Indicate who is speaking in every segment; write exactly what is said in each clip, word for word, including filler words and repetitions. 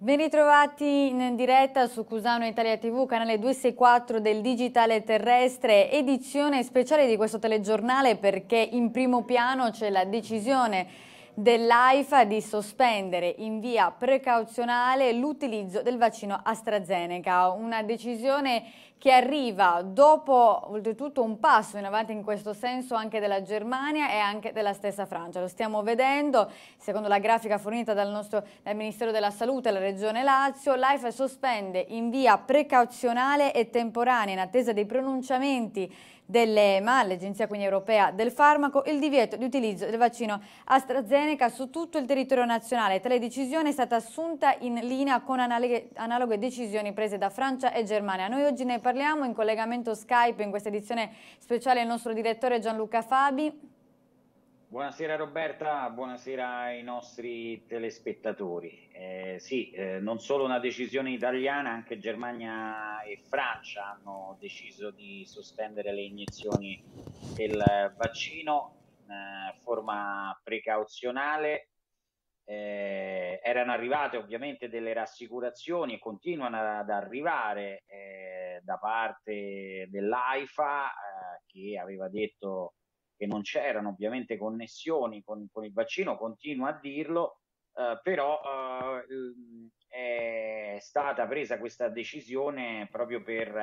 Speaker 1: Ben ritrovati in diretta su Cusano Italia tivù, canale duecentosessantaquattro del Digitale Terrestre, edizione speciale di questo telegiornale perché in primo piano c'è la decisione dell'AIFA di sospendere in via precauzionale l'utilizzo del vaccino AstraZeneca, una decisione che arriva dopo oltretutto un passo in avanti in questo senso anche della Germania e anche della stessa Francia. Lo stiamo vedendo, secondo la grafica fornita dal, nostro, dal Ministero della Salute e la Regione Lazio, l'AIFA sospende in via precauzionale e temporanea in attesa dei pronunciamenti dell'E M A, l'Agenzia quindi europea del farmaco, il divieto di utilizzo del vaccino AstraZeneca su tutto il territorio nazionale. Tale decisione è stata assunta in linea con analoghe, analoghe decisioni prese da Francia e Germania. Noi oggi ne parliamo in collegamento Skype in questa edizione speciale il nostro direttore Gianluca Fabi.
Speaker 2: Buonasera Roberta, buonasera ai nostri telespettatori. Eh, sì, eh, non solo una decisione italiana, anche Germania e Francia hanno deciso di sospendere le iniezioni del vaccino in eh, forma precauzionale. Eh, erano arrivate ovviamente delle rassicurazioni e continuano ad arrivare eh, da parte dell'AIFA eh, che aveva detto che non c'erano ovviamente connessioni con, con il vaccino, continua a dirlo, eh, però eh, è stata presa questa decisione proprio per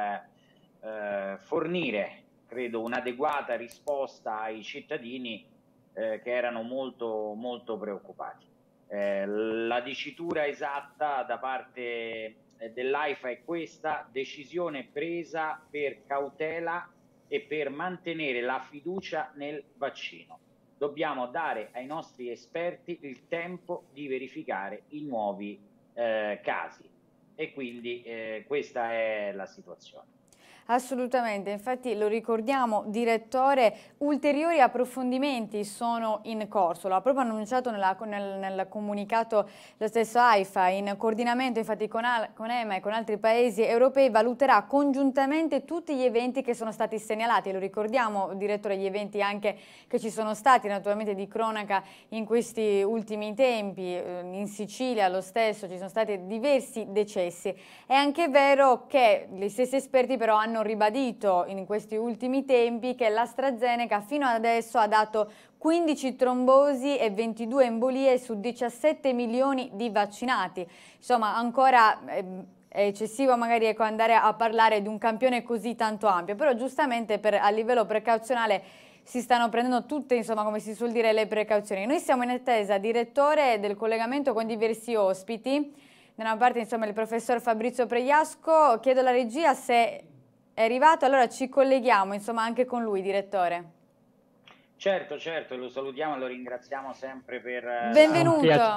Speaker 2: eh, fornire, credo, un'adeguata risposta ai cittadini eh, che erano molto, molto preoccupati. Eh, la dicitura esatta da parte dell'AIFA è questa: decisione presa per cautela e per mantenere la fiducia nel vaccino. Dobbiamo dare ai nostri esperti il tempo di verificare i nuovi eh, casi e quindi eh, questa è la situazione.
Speaker 1: Assolutamente, infatti lo ricordiamo, direttore, ulteriori approfondimenti sono in corso, l'ha proprio annunciato nella, nel, nel comunicato lo stesso AIFA, in coordinamento infatti con, Al, con E M A e con altri paesi europei valuterà congiuntamente tutti gli eventi che sono stati segnalati, lo ricordiamo direttore, gli eventi anche che ci sono stati naturalmente di cronaca in questi ultimi tempi, in Sicilia lo stesso ci sono stati diversi decessi. È anche vero che gli stessi esperti però hanno ribadito in questi ultimi tempi che l'AstraZeneca fino adesso ha dato quindici trombosi e ventidue embolie su diciassette milioni di vaccinati. Insomma, ancora eh, è eccessivo magari ecco, andare a parlare di un campione così tanto ampio, però giustamente per, a livello precauzionale si stanno prendendo tutte, insomma, come si suol dire, le precauzioni. Noi siamo in attesa, direttore, del collegamento con diversi ospiti. Da una parte, insomma, il professor Fabrizio Pregliasco. Chiedo alla regia se è arrivato, allora ci colleghiamo, insomma, anche con lui, direttore.
Speaker 2: Certo, certo, lo salutiamo e lo ringraziamo sempre per
Speaker 1: Benvenuto.
Speaker 2: la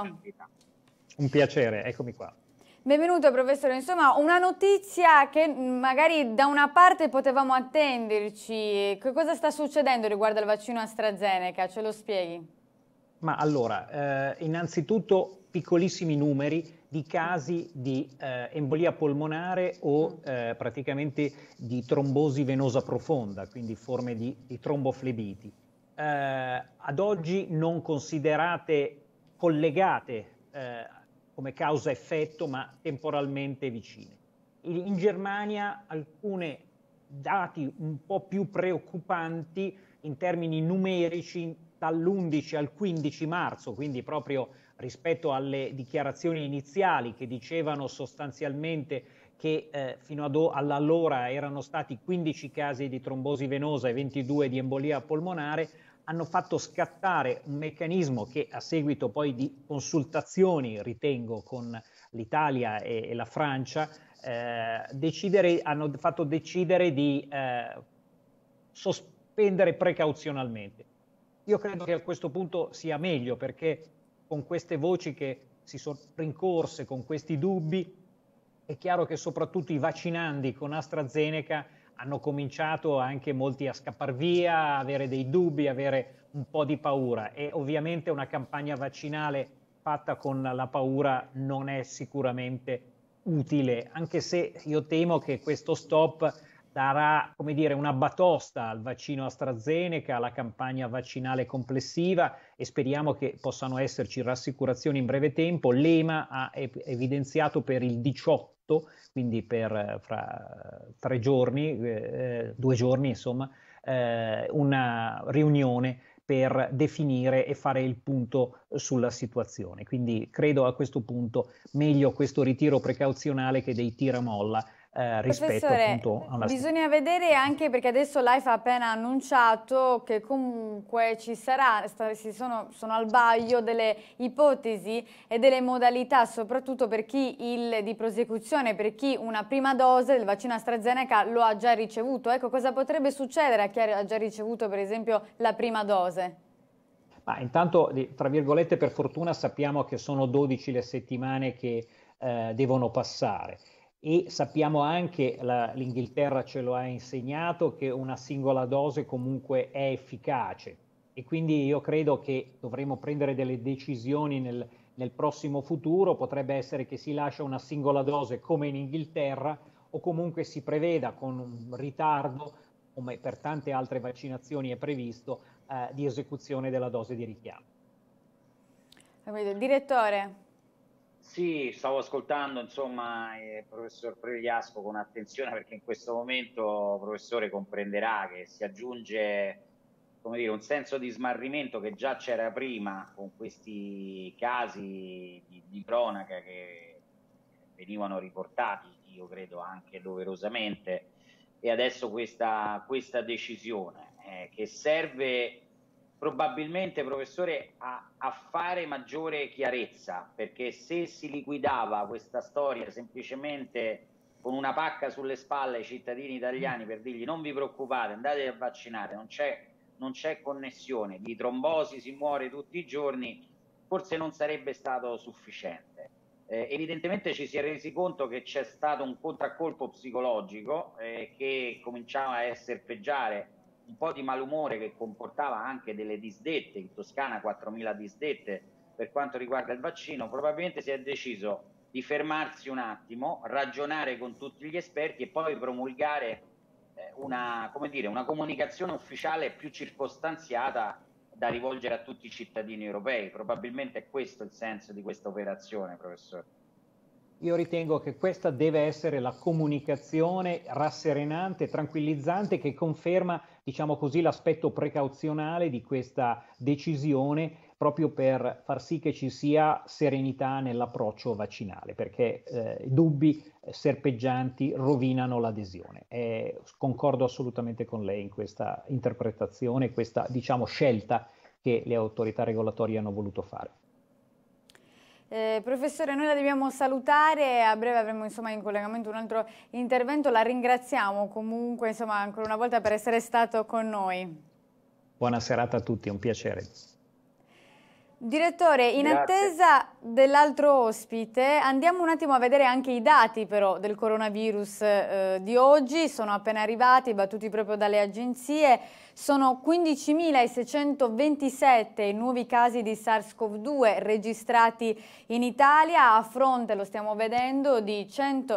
Speaker 3: Un piacere, eccomi qua.
Speaker 1: Benvenuto professore, insomma una notizia che magari da una parte potevamo attenderci, che cosa sta succedendo riguardo al vaccino AstraZeneca, ce lo spieghi?
Speaker 3: Ma allora, eh, innanzitutto piccolissimi numeri di casi di eh, embolia polmonare o eh, praticamente di trombosi venosa profonda, quindi forme di, di tromboflebiti. Eh, ad oggi non considerate collegate eh, come causa-effetto, ma temporalmente vicine. In, in Germania alcuni dati un po' più preoccupanti in termini numerici dall'undici al quindici marzo, quindi proprio rispetto alle dichiarazioni iniziali che dicevano sostanzialmente che eh, fino ad allora erano stati quindici casi di trombosi venosa e ventidue di embolia polmonare, hanno fatto scattare un meccanismo che a seguito poi di consultazioni, ritengo, con l'Italia e, e la Francia, eh, decidere, hanno fatto decidere di eh, sospendere precauzionalmente. Io credo che a questo punto sia meglio, perché con queste voci che si sono rincorse, con questi dubbi, è chiaro che soprattutto i vaccinandi con AstraZeneca hanno cominciato anche molti a scappar via, a avere dei dubbi, avere un po' di paura, e ovviamente una campagna vaccinale fatta con la paura non è sicuramente utile, anche se io temo che questo stop darà, come dire, una batosta al vaccino AstraZeneca, alla campagna vaccinale complessiva, e speriamo che possano esserci rassicurazioni in breve tempo. L'EMA ha evidenziato per il diciotto, quindi per fra tre giorni, eh, due giorni insomma, eh, una riunione per definire e fare il punto sulla situazione. Quindi credo a questo punto meglio questo ritiro precauzionale che dei tiramolla eh, rispetto appunto a una...
Speaker 1: Bisogna vedere, anche perché adesso l'AIFA ha appena annunciato che comunque ci sarà, si sono, sono al vaglio delle ipotesi e delle modalità, soprattutto per chi il, di prosecuzione, per chi una prima dose del vaccino AstraZeneca lo ha già ricevuto. Ecco, cosa potrebbe succedere a chi ha già ricevuto per esempio la prima dose?
Speaker 3: Ma intanto, tra virgolette, per fortuna sappiamo che sono dodici le settimane che eh, devono passare. E sappiamo anche, l'Inghilterra ce lo ha insegnato, che una singola dose comunque è efficace, e quindi io credo che dovremo prendere delle decisioni nel, nel prossimo futuro. Potrebbe essere che si lascia una singola dose come in Inghilterra, o comunque si preveda con un ritardo, come per tante altre vaccinazioni è previsto, eh, di esecuzione della dose di richiamo.
Speaker 1: Direttore.
Speaker 2: Sì, stavo ascoltando insomma il professor Pregliasco con attenzione, perché in questo momento, professore, comprenderà che si aggiunge, come dire, un senso di smarrimento che già c'era prima con questi casi di, di cronaca che venivano riportati, io credo anche doverosamente, e adesso questa, questa decisione eh, che serve probabilmente, professore, a, a fare maggiore chiarezza, perché se si liquidava questa storia semplicemente con una pacca sulle spalle ai cittadini italiani per dirgli non vi preoccupate, andate a vaccinare, non c'è non c'è connessione, di trombosi si muore tutti i giorni, forse non sarebbe stato sufficiente. Eh, evidentemente ci si è resi conto che c'è stato un contraccolpo psicologico eh, che cominciava a serpeggiare un po' di malumore, che comportava anche delle disdette, in Toscana quattromila disdette per quanto riguarda il vaccino. Probabilmente si è deciso di fermarsi un attimo, ragionare con tutti gli esperti e poi promulgare eh, una, come dire, una comunicazione ufficiale più circostanziata da rivolgere a tutti i cittadini europei. Probabilmente è questo il senso di questa operazione, professore.
Speaker 3: Io ritengo che questa deve essere la comunicazione rasserenante, tranquillizzante, che conferma, diciamo così, l'aspetto precauzionale di questa decisione, proprio per far sì che ci sia serenità nell'approccio vaccinale, perché eh, dubbi serpeggianti rovinano l'adesione. Eh, concordo assolutamente con lei in questa interpretazione, questa, diciamo, scelta che le autorità regolatorie hanno voluto fare.
Speaker 1: Eh, professore, noi la dobbiamo salutare, a breve avremo insomma in collegamento un altro intervento. La ringraziamo comunque insomma ancora una volta per essere stato con noi.
Speaker 3: Buona serata a tutti, è un piacere.
Speaker 1: Direttore, in Grazie. attesa dell'altro ospite, andiamo un attimo a vedere anche i dati però del coronavirus eh, di oggi. Sono appena arrivati, battuti proprio dalle agenzie. Sono quindicimilaseicentoventisette i nuovi casi di SARS-CoV due registrati in Italia, a fronte, lo stiamo vedendo, di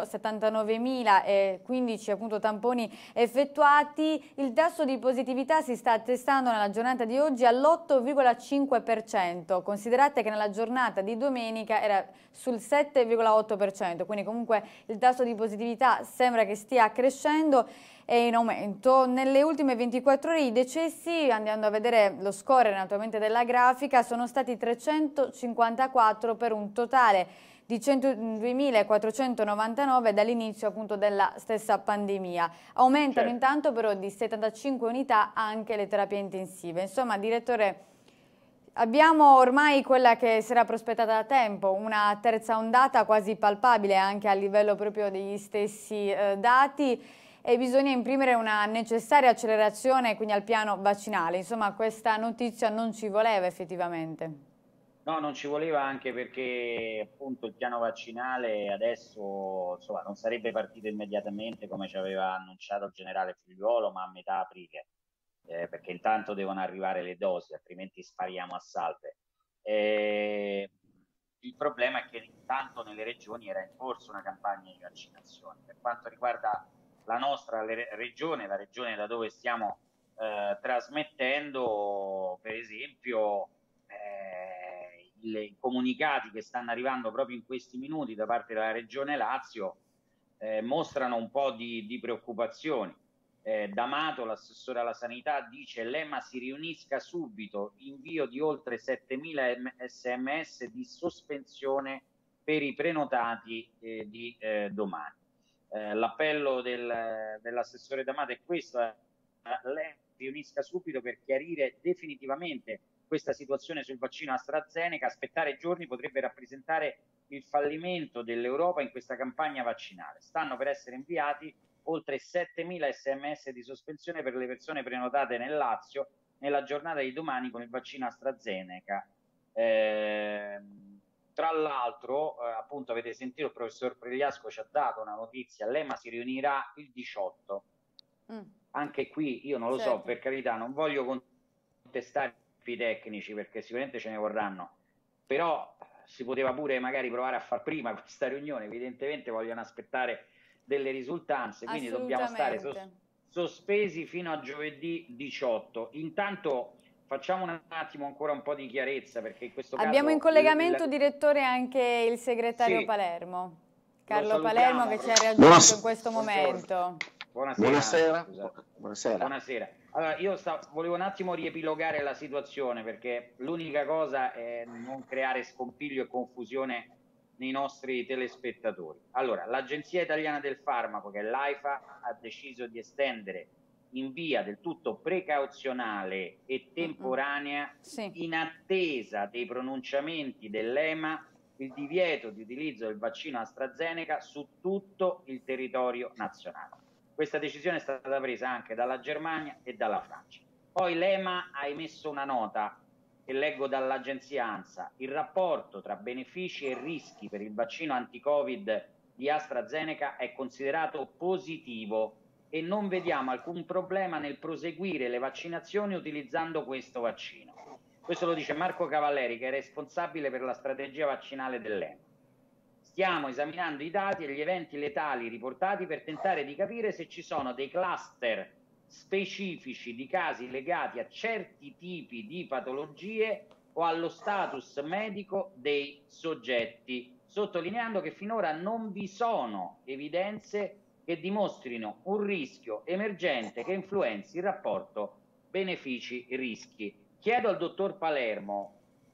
Speaker 1: centosettantanovemilaquindici appunto tamponi effettuati. Il tasso di positività si sta attestando nella giornata di oggi all'otto virgola cinque per cento. Considerate che nella giornata di domenica era sul sette virgola otto per cento, quindi comunque il tasso di positività sembra che stia crescendo e in aumento. Nelle ultime ventiquattro ore i decessi, andando a vedere lo scorrere naturalmente della grafica, sono stati trecentocinquantaquattro per un totale di centoduemilaquattrocentonovantanove dall'inizio appunto della stessa pandemia. Aumentano certo. intanto però di settantacinque unità anche le terapie intensive. Insomma, direttore, abbiamo ormai quella che si era prospettata da tempo, una terza ondata quasi palpabile anche a livello proprio degli stessi eh, dati, e bisogna imprimere una necessaria accelerazione quindi al piano vaccinale. Insomma, questa notizia non ci voleva effettivamente.
Speaker 2: No, non ci voleva, anche perché appunto il piano vaccinale adesso insomma, non sarebbe partito immediatamente come ci aveva annunciato il generale Figliuolo, ma a metà aprile. Eh, perché intanto devono arrivare le dosi, altrimenti spariamo a salve. Eh, il problema è che intanto nelle regioni era in corso una campagna di vaccinazione. Per quanto riguarda la nostra le, regione, la regione da dove stiamo eh, trasmettendo, per esempio, eh, i, i comunicati che stanno arrivando proprio in questi minuti da parte della regione Lazio eh, mostrano un po' di, di preoccupazioni. Eh, D'Amato, l'assessore alla sanità, dice l'E M A si riunisca subito, invio di oltre settemila sms di sospensione per i prenotati eh, di eh, domani. Eh, l'appello del, dell'assessore D'Amato è questo, eh, l'E M A si riunisca subito per chiarire definitivamente questa situazione sul vaccino AstraZeneca. Aspettare giorni potrebbe rappresentare il fallimento dell'Europa in questa campagna vaccinale. Stanno per essere inviati oltre settemila sms di sospensione per le persone prenotate nel Lazio nella giornata di domani con il vaccino AstraZeneca. Eh, tra l'altro, eh, appunto, avete sentito, il professor Pregliasco ci ha dato una notizia, l'E M A si riunirà il diciotto. Mm. Anche qui io non lo certo. so, per carità, non voglio contestare i tecnici perché sicuramente ce ne vorranno, però si poteva pure magari provare a far prima questa riunione, evidentemente vogliono aspettare delle risultanze, quindi dobbiamo stare sos sospesi fino a giovedì diciotto. Intanto facciamo un attimo ancora un po' di chiarezza, perché in questo
Speaker 1: abbiamo
Speaker 2: caso
Speaker 1: in collegamento, il... direttore, anche il segretario sì. Palermo, Carlo Palermo, che ci ha reagito Buonasera. in questo momento.
Speaker 2: Buonasera.
Speaker 4: Buonasera. Buonasera.
Speaker 2: Buonasera. Allora, io sta, volevo un attimo riepilogare la situazione, perché l'unica cosa è non creare scompiglio e confusione nei nostri telespettatori. Allora, l'Agenzia Italiana del Farmaco, che è l'AIFA, ha deciso di estendere in via del tutto precauzionale e temporanea, mm-hmm. sì. in attesa dei pronunciamenti dell'E M A, il divieto di utilizzo del vaccino AstraZeneca su tutto il territorio nazionale. Questa decisione è stata presa anche dalla Germania e dalla Francia. Poi l'E M A ha emesso una nota che leggo dall'agenzia ANSA: il rapporto tra benefici e rischi per il vaccino anti-Covid di AstraZeneca è considerato positivo e non vediamo alcun problema nel proseguire le vaccinazioni utilizzando questo vaccino. Questo lo dice Marco Cavalleri, che è responsabile per la strategia vaccinale dell'E M A. Stiamo esaminando i dati e gli eventi letali riportati per tentare di capire se ci sono dei cluster specifici di casi legati a certi tipi di patologie o allo status medico dei soggetti, sottolineando che finora non vi sono evidenze che dimostrino un rischio emergente che influenzi il rapporto benefici-rischi. Chiedo al dottor Palermo,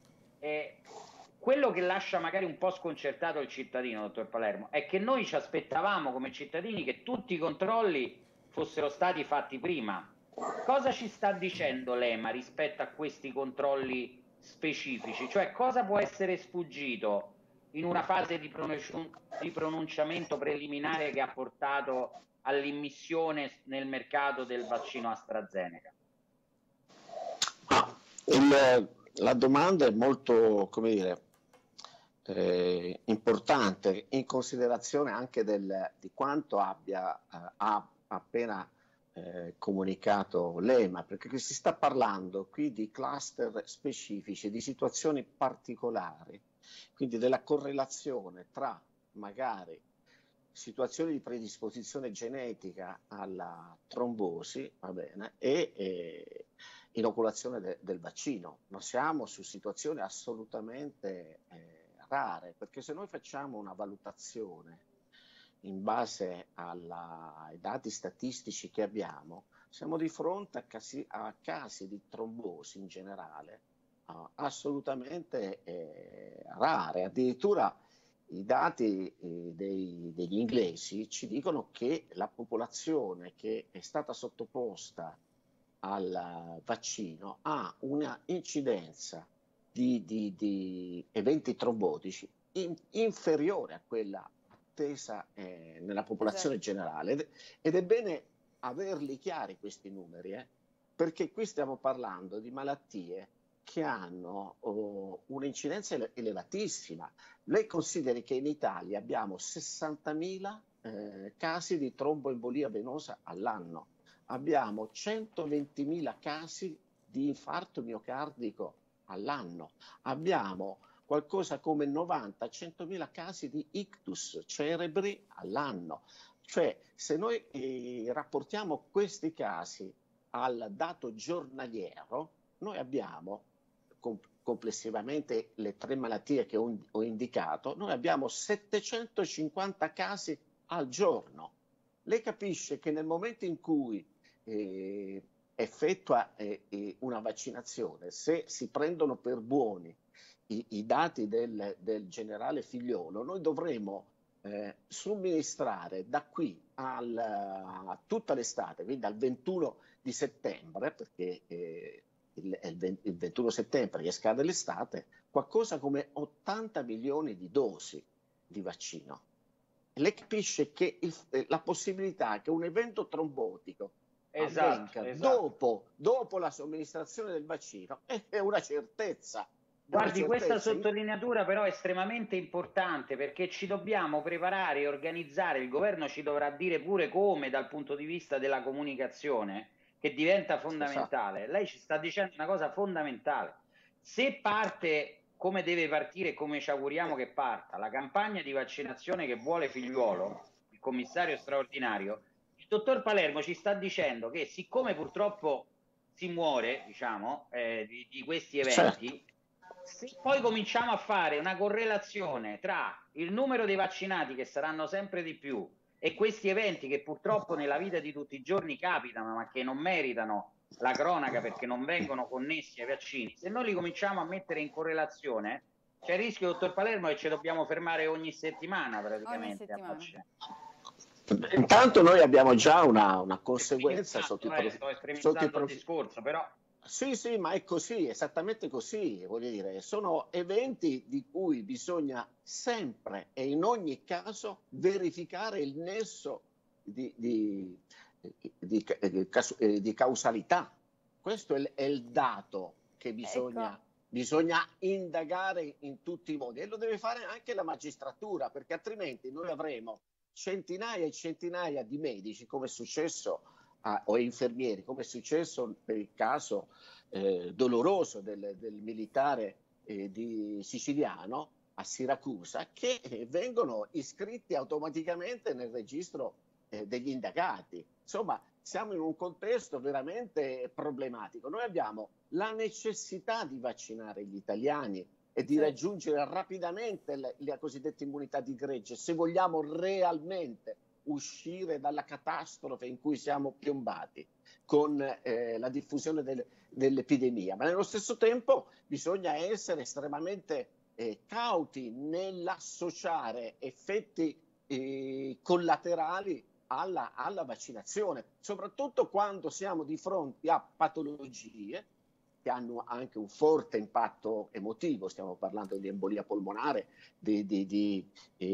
Speaker 2: eh, quello che lascia magari un po' sconcertato il cittadino, dottor Palermo, è che noi ci aspettavamo come cittadini che tutti i controlli fossero stati fatti prima. Cosa ci sta dicendo l'E M A rispetto a questi controlli specifici? Cioè, cosa può essere sfuggito in una fase di, pronunci di pronunciamento preliminare che ha portato all'immissione nel mercato del vaccino AstraZeneca?
Speaker 4: Ah, il, la domanda è molto, come dire, eh, importante, in considerazione anche del, di quanto abbia eh, ha appena eh, comunicato l'E M A, perché si sta parlando qui di cluster specifici, di situazioni particolari, quindi della correlazione tra magari situazioni di predisposizione genetica alla trombosi, va bene, e eh, inoculazione de del vaccino. Non siamo su situazioni assolutamente eh, rare, perché se noi facciamo una valutazione in base alla, ai dati statistici che abbiamo, siamo di fronte a casi, a casi di trombosi in generale uh, assolutamente eh, rare. Addirittura i dati eh, dei, degli inglesi ci dicono che la popolazione che è stata sottoposta al vaccino ha una incidenza di, di, di eventi trombotici in, inferiore a quella attesa eh, nella popolazione esatto. generale, ed, ed è bene averli chiari questi numeri, eh, perché qui stiamo parlando di malattie che hanno oh, un'incidenza ele elevatissima. Lei consideri che in Italia abbiamo sessantamila eh, casi di tromboembolia venosa all'anno, abbiamo centoventimila casi di infarto miocardico all'anno, abbiamo qualcosa come novanta a centomila casi di ictus cerebri all'anno, Cioè, se noi eh, rapportiamo questi casi al dato giornaliero, noi abbiamo com- complessivamente le tre malattie che ho, ho indicato, noi abbiamo settecentocinquanta casi al giorno. Lei capisce che nel momento in cui eh, effettua eh, una vaccinazione, se si prendono per buoni i, i dati del, del generale Figliuolo, noi dovremo eh, somministrare da qui al, a tutta l'estate, quindi al ventuno di settembre, perché eh, il, il, il ventuno settembre che scade l'estate, qualcosa come ottanta milioni di dosi di vaccino. Lei capisce che il, la possibilità che un evento trombotico
Speaker 2: esatto,
Speaker 4: avvenga
Speaker 2: esatto.
Speaker 4: Dopo, dopo la somministrazione del vaccino è una certezza.
Speaker 2: Guardi, questa sottolineatura però è estremamente importante, perché ci dobbiamo preparare e organizzare, il governo ci dovrà dire pure come dal punto di vista della comunicazione, che diventa fondamentale. Esatto. Lei ci sta dicendo una cosa fondamentale. Se parte come deve partire e come ci auguriamo che parta la campagna di vaccinazione che vuole Figliuolo, il commissario straordinario, il dottor Palermo ci sta dicendo che siccome purtroppo si muore, diciamo, eh, di, di questi eventi, certo. Se poi cominciamo a fare una correlazione tra il numero dei vaccinati, che saranno sempre di più, e questi eventi che purtroppo nella vita di tutti i giorni capitano, ma che non meritano la cronaca perché non vengono connessi ai vaccini, se noi li cominciamo a mettere in correlazione, c'è il rischio, dottor Palermo, che ci dobbiamo fermare ogni settimana praticamente.
Speaker 1: Ogni settimana.
Speaker 2: A
Speaker 4: Intanto noi abbiamo già una, una conseguenza sotto
Speaker 2: il,
Speaker 4: il,
Speaker 2: sto estremizzando
Speaker 4: sotto il
Speaker 2: il discorso, però...
Speaker 4: Sì, sì, ma è così, esattamente così, voglio dire, sono eventi di cui bisogna sempre e in ogni caso verificare il nesso di, di, di, di, di causalità. Questo è il, è il dato che bisogna, ecco. bisogna indagare in tutti i modi, e lo deve fare anche la magistratura, perché altrimenti noi avremo centinaia e centinaia di medici, come è successo Ah, o infermieri, come è successo per il caso eh, doloroso del, del militare eh, di siciliano a Siracusa, che eh, vengono iscritti automaticamente nel registro eh, degli indagati. Insomma, siamo in un contesto veramente problematico. Noi abbiamo la necessità di vaccinare gli italiani e di certo. raggiungere rapidamente la, la cosiddetta immunità di gregge, se vogliamo realmente uscire dalla catastrofe in cui siamo piombati con eh, la diffusione del, dell'epidemia, ma nello stesso tempo bisogna essere estremamente eh, cauti nell'associare effetti eh, collaterali alla, alla vaccinazione, soprattutto quando siamo di fronte a patologie che hanno anche un forte impatto emotivo. Stiamo parlando di embolia polmonare, di, di, di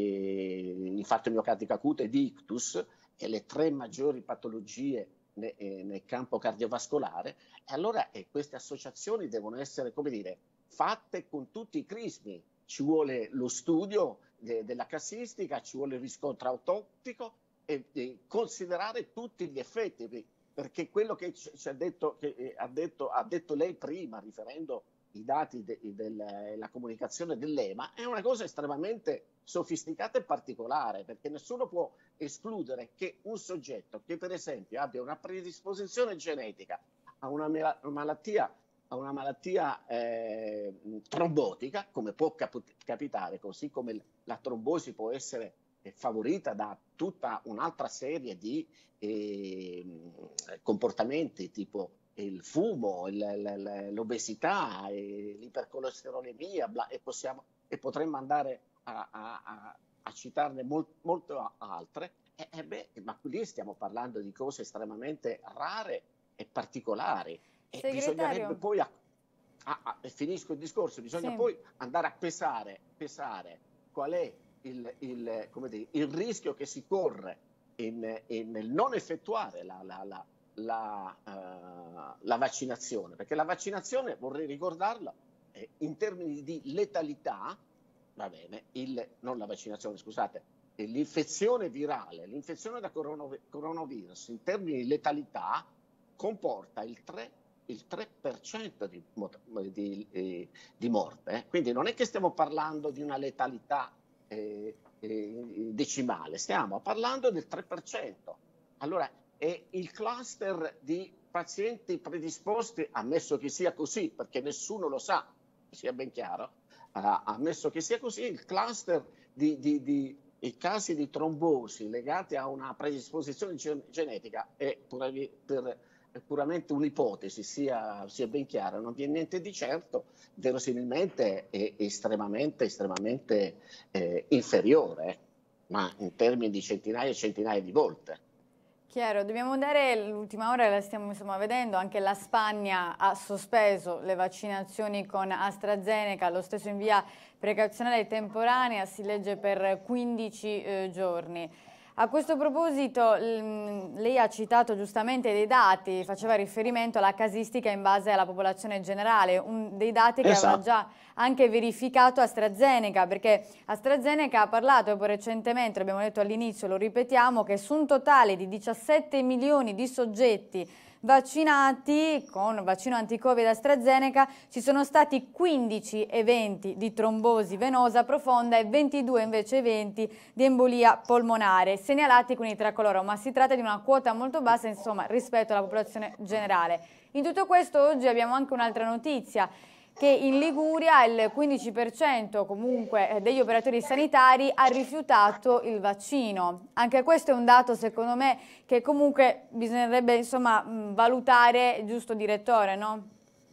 Speaker 4: eh, infarto miocardico acuto e di ictus, e le tre maggiori patologie ne, eh, nel campo cardiovascolare. E allora eh, queste associazioni devono essere, come dire, fatte con tutti i crismi. Ci vuole lo studio de, della casistica, ci vuole il riscontro autoptico e, e considerare tutti gli effetti. Perché quello che ci ha detto, che ha detto, ha detto lei prima, riferendo i dati de, della comunicazione dell'E M A, è una cosa estremamente sofisticata e particolare, perché nessuno può escludere che un soggetto che per esempio abbia una predisposizione genetica a una malattia, a una malattia eh, trombotica, come può cap- capitare, così come la trombosi può essere favorita da tutta un'altra serie di eh, comportamenti tipo il fumo, il, l'obesità, l'ipercolesterolemia, bla, e, possiamo, e potremmo andare a, a, a citarne molt, molto altre, e, e beh, ma lì stiamo parlando di cose estremamente rare e particolari. E bisognerebbe poi, a, a, a, finisco il discorso, bisogna sì. poi andare a pesare, pesare qual è Il, il, come dire, il rischio che si corre in, in, nel non effettuare la, la, la, la, uh, la vaccinazione, perché la vaccinazione, vorrei ricordarla, eh, in termini di letalità, va bene, il, non la vaccinazione, scusate, l'infezione virale, l'infezione da coronavirus in termini di letalità comporta il tre il tre per cento di, di, eh, di morte, eh. Quindi non è che stiamo parlando di una letalità Eh, eh, decimale, stiamo parlando del tre per cento. Allora, è il cluster di pazienti predisposti, ammesso che sia così, perché nessuno lo sa, sia ben chiaro, uh, ammesso che sia così, il cluster di, di, di i casi di trombosi legati a una predisposizione gen genetica è, pura, per, è puramente un'ipotesi, sia, sia ben chiara, non vi è niente di certo, verosimilmente è estremamente, estremamente eh, inferiore, ma in termini di centinaia e centinaia di volte.
Speaker 1: Chiaro, dobbiamo dare l'ultima ora, la stiamo insomma vedendo, anche la Spagna ha sospeso le vaccinazioni con AstraZeneca, lo stesso in via precauzionale temporanea, si legge per quindici eh, giorni. A questo proposito lei ha citato giustamente dei dati, faceva riferimento alla casistica in base alla popolazione generale, un, dei dati che esatto. aveva già anche verificato AstraZeneca, perché AstraZeneca ha parlato poi recentemente, l'abbiamo detto all'inizio, lo ripetiamo, che su un totale di diciassette milioni di soggetti vaccinati con vaccino anti-Covid AstraZeneca ci sono stati quindici eventi di trombosi venosa profonda e ventidue invece eventi di embolia polmonare segnalati quindi tra coloro, ma si tratta di una quota molto bassa insomma rispetto alla popolazione generale. In tutto questo oggi abbiamo anche un'altra notizia, che in Liguria il quindici per cento comunque degli operatori sanitari ha rifiutato il vaccino. Anche questo è un dato secondo me che comunque bisognerebbe insomma valutare, giusto direttore, no?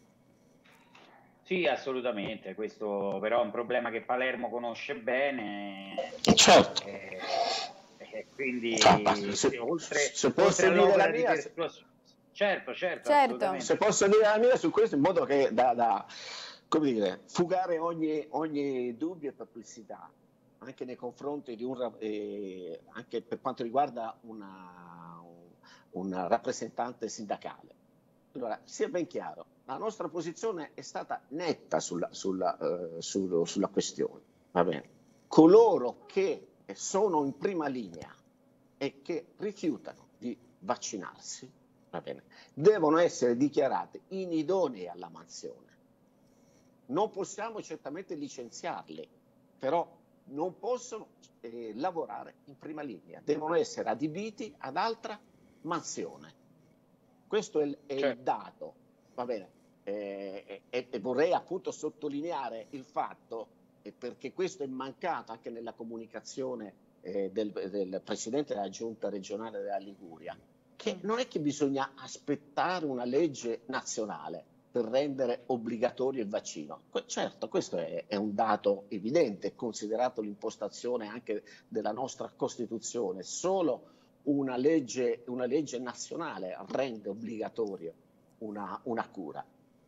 Speaker 2: Sì, assolutamente, questo però è un problema che Palermo conosce bene.
Speaker 4: Certo.
Speaker 2: E, e quindi
Speaker 4: se,
Speaker 2: oltre,
Speaker 4: se posso
Speaker 2: oltre
Speaker 4: dire la
Speaker 2: di
Speaker 4: mia...
Speaker 2: persuasione. Certo, certo,
Speaker 1: certo.
Speaker 4: Se posso dire la mia su questo, in modo che da, da come dire, fugare ogni, ogni dubbio e perplessità, anche nei confronti di un, eh, anche per quanto riguarda una, un, un rappresentante sindacale. Allora, sia ben chiaro, la nostra posizione è stata netta sulla, sulla, uh, sul, sulla questione. Va bene. Coloro che sono in prima linea e che rifiutano di vaccinarsi, va bene, devono essere dichiarati inidonei alla mansione. Non possiamo certamente licenziarli, però non possono eh, lavorare in prima linea, devono essere adibiti ad altra mansione. Questo è il, è certo. il dato, va bene, eh, e, e vorrei appunto sottolineare il fatto, eh, perché questo è mancato anche nella comunicazione eh, del, del Presidente della Giunta regionale della Liguria, che non è che bisogna aspettare una legge nazionale per rendere obbligatorio il vaccino. Certo, questo è, è un dato evidente, considerato l'impostazione anche della nostra Costituzione. Solo una legge, una legge nazionale rende obbligatorio una, una cura.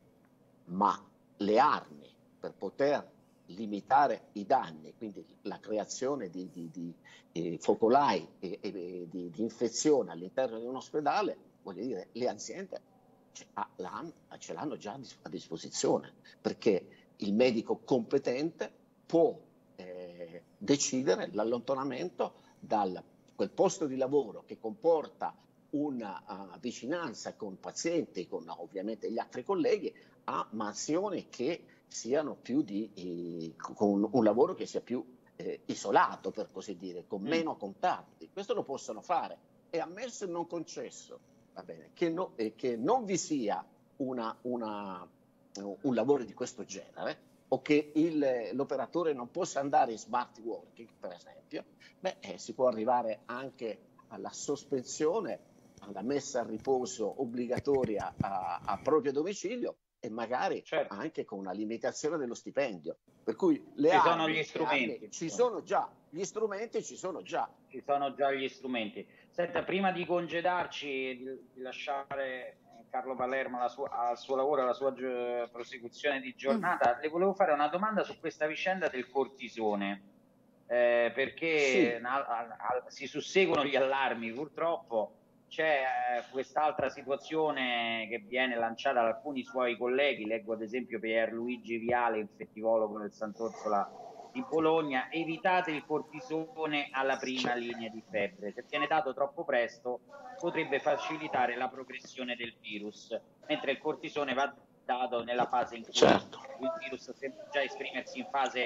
Speaker 4: Ma le armi per poter limitare i danni, quindi la creazione di, di, di eh, focolai e, e di, di infezione all'interno di un ospedale, voglio dire, le aziende ce l'hanno già a disposizione, perché il medico competente può eh, decidere l'allontanamento da quel posto di lavoro che comporta una uh, vicinanza con pazienti, con ovviamente gli altri colleghi, a mansioni che siano più di, eh, con un lavoro che sia più eh, isolato, per così dire, con meno contatti. Questo lo possono fare, è ammesso e non concesso, va bene, che, no, eh, che non vi sia una, una, un lavoro di questo genere, o che l'operatore non possa andare in smart working, per esempio, beh, eh, si può arrivare anche alla sospensione, alla messa a riposo obbligatoria a, a proprio domicilio, e magari certo. anche con una limitazione dello stipendio. Per cui le
Speaker 2: ci
Speaker 4: armi,
Speaker 2: sono gli strumenti.
Speaker 4: Armi, ci sono già, gli strumenti ci sono già.
Speaker 2: Ci sono già gli strumenti. Senta, prima di congedarci, di, di lasciare Carlo Palermo alla sua, al suo lavoro, alla sua prosecuzione di giornata, mm. le volevo fare una domanda su questa vicenda del cortisone, eh, perché sì. a, a, a, si susseguono gli allarmi, purtroppo. C'è eh, quest'altra situazione che viene lanciata da alcuni suoi colleghi, leggo ad esempio Pierluigi Viale, infettivologo del Sant'Orsola di Bologna: evitate il cortisone alla prima linea di febbre, se viene dato troppo presto potrebbe facilitare la progressione del virus, mentre il cortisone va dato nella fase in cui certo. il virus sembra già esprimersi in fase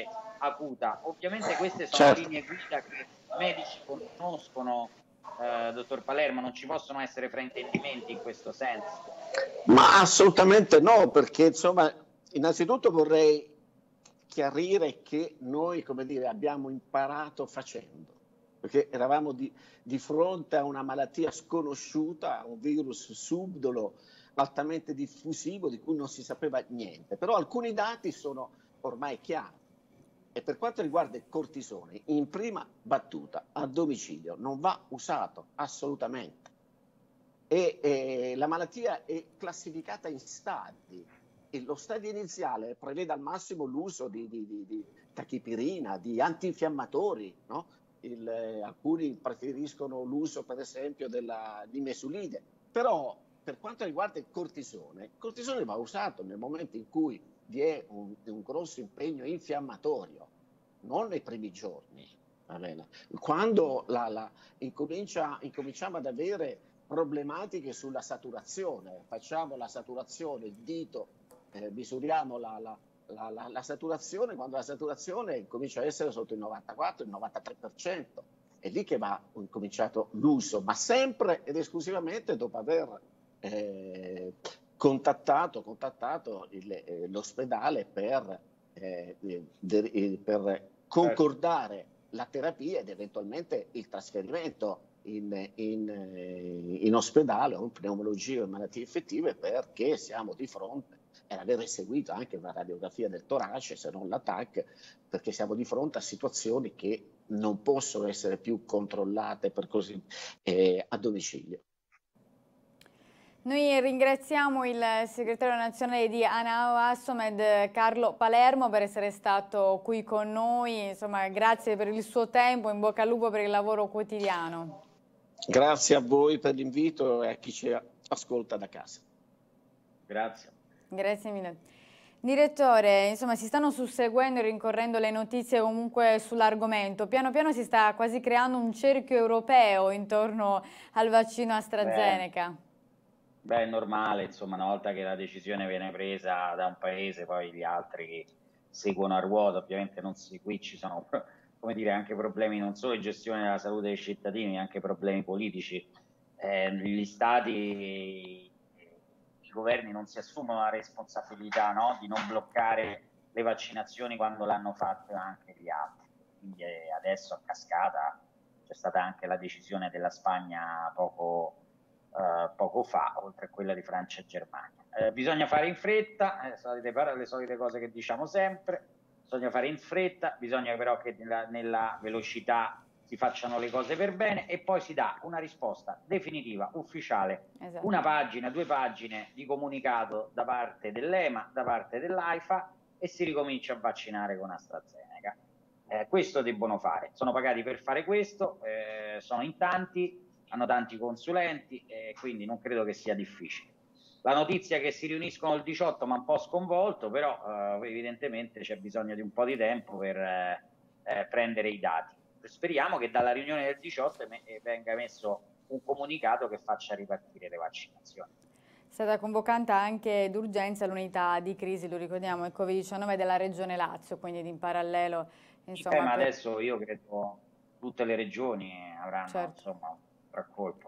Speaker 2: acuta. Ovviamente queste sono
Speaker 4: certo.
Speaker 2: linee guida che i medici conoscono, eh, dottor Palermo, non ci possono essere fraintendimenti in questo senso.
Speaker 4: Ma assolutamente no, perché insomma, innanzitutto vorrei chiarire che noi, come dire, abbiamo imparato facendo, perché eravamo di, di fronte a una malattia sconosciuta, un virus subdolo, altamente diffusivo, di cui non si sapeva niente. Però alcuni dati sono ormai chiari. E per quanto riguarda il cortisone, in prima battuta, a domicilio, non va usato assolutamente. E, e la malattia è classificata in stadi. E lo stadio iniziale prevede al massimo l'uso di, di, di, di tachipirina, di antinfiammatori, no? Il, eh, alcuni preferiscono l'uso per esempio della nimesulide, però per quanto riguarda il cortisone, il cortisone va usato nel momento in cui vi è un, un grosso impegno infiammatorio, non nei primi giorni, va bene? Quando la, la, incomincia, incominciamo ad avere problematiche sulla saturazione, facciamo la saturazione, il dito, eh, misuriamo la, la, la, la, la saturazione, quando la saturazione comincia a essere sotto il novantaquattro, il novantatré per cento, è lì che va incominciato l'uso, ma sempre ed esclusivamente dopo aver eh, contattato, contattato il, eh, l'ospedale per, eh, de, per concordare la terapia ed eventualmente il trasferimento in, in, in ospedale o in pneumologia o in malattie infettive, perché siamo di fronte ad aver eseguito anche una radiografia del torace, se non la T A C, perché siamo di fronte a situazioni che non possono essere più controllate per così eh, a domicilio.
Speaker 1: Noi ringraziamo il segretario nazionale di ANAO-Assomed, Carlo Palermo, per essere stato qui con noi. Insomma, grazie per il suo tempo, in bocca al lupo per il lavoro quotidiano.
Speaker 4: Grazie a voi per l'invito e a chi ci ascolta da casa.
Speaker 2: Grazie.
Speaker 1: Grazie mille. Direttore, insomma, si stanno susseguendo e rincorrendo le notizie comunque sull'argomento. Piano piano si sta quasi creando un cerchio europeo intorno al vaccino AstraZeneca.
Speaker 2: Beh. Beh, è normale, insomma, una volta che la decisione viene presa da un paese, poi gli altri seguono a ruota. Ovviamente non si, qui ci sono, come dire, anche problemi non solo di gestione della salute dei cittadini, ma anche problemi politici. Eh, gli stati, i governi non si assumono la responsabilità, no, di non bloccare le vaccinazioni quando l'hanno fatto anche gli altri. Quindi eh, adesso a cascata c'è stata anche la decisione della Spagna poco... Uh, poco fa, oltre a quella di Francia e Germania. Eh, bisogna fare in fretta, eh, solite parole, le solite cose che diciamo sempre, bisogna fare in fretta, bisogna però che nella, nella velocità si facciano le cose per bene e poi si dà una risposta definitiva, ufficiale, esatto. Una pagina, due pagine di comunicato da parte dell'E M A, da parte dell'AIFA e si ricomincia a vaccinare con AstraZeneca. Eh, questo debbono fare, sono pagati per fare questo, eh, sono in tanti, hanno tanti consulenti e quindi non credo che sia difficile. La notizia è che si riuniscono il diciotto ma un po' sconvolto, però eh, evidentemente c'è bisogno di un po' di tempo per eh, eh, prendere i dati. Speriamo che dalla riunione del diciotto me venga messo un comunicato che faccia ripartire le vaccinazioni.
Speaker 1: È stata convocata anche d'urgenza l'unità di crisi, lo ricordiamo, il Covid diciannove della Regione Lazio, quindi in parallelo. Insomma,
Speaker 2: sì, ma
Speaker 1: per...
Speaker 2: adesso io credo tutte le regioni avranno, certo, insomma, raccolto.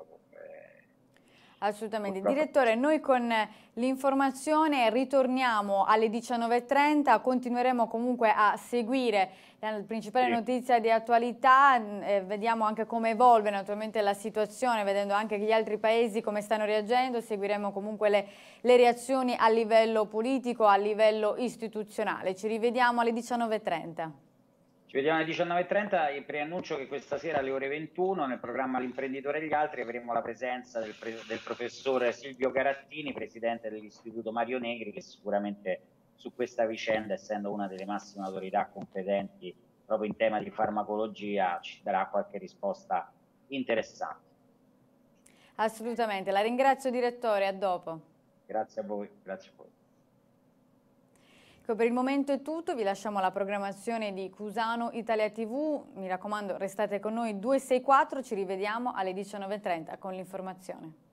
Speaker 1: Assolutamente. Direttore, noi con l'informazione ritorniamo alle diciannove e trenta, continueremo comunque a seguire la principale sì. notizia di attualità, eh, vediamo anche come evolve naturalmente la situazione, vedendo anche gli altri paesi come stanno reagendo, seguiremo comunque le, le reazioni a livello politico, a livello istituzionale. Ci rivediamo alle diciannove e trenta.
Speaker 2: Ci vediamo alle diciannove e trenta e preannuncio che questa sera alle ore ventuno nel programma L'imprenditore e gli altri avremo la presenza del, pre del professore Silvio Garattini, presidente dell'Istituto Mario Negri, che sicuramente su questa vicenda, essendo una delle massime autorità competenti proprio in tema di farmacologia, ci darà qualche risposta interessante.
Speaker 1: Assolutamente, la ringrazio direttore, a dopo.
Speaker 2: Grazie a voi, grazie a voi.
Speaker 1: Per il momento è tutto, vi lasciamo la programmazione di Cusano Italia tivù, mi raccomando restate con noi due sei quattro, ci rivediamo alle diciannove e trenta con l'informazione.